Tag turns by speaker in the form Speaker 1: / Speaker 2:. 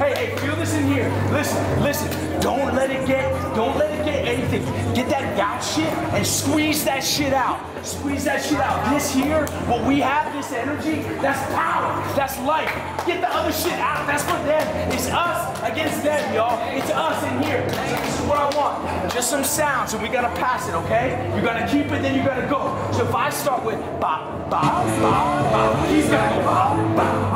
Speaker 1: Hey, feel this in here. Listen. Don't let it get anything. Get that doubt shit and squeeze that shit out. Squeeze that shit out. This here, what we have, this energy, that's power. That's life. Get the other shit out. That's for them. It's us against them, y'all. It's us in here. So this is what I want. Just some sounds, and we gotta pass it, okay? You gotta keep it, then you gotta go. So if I start with ba ba ba ba, he's gonna go ba ba.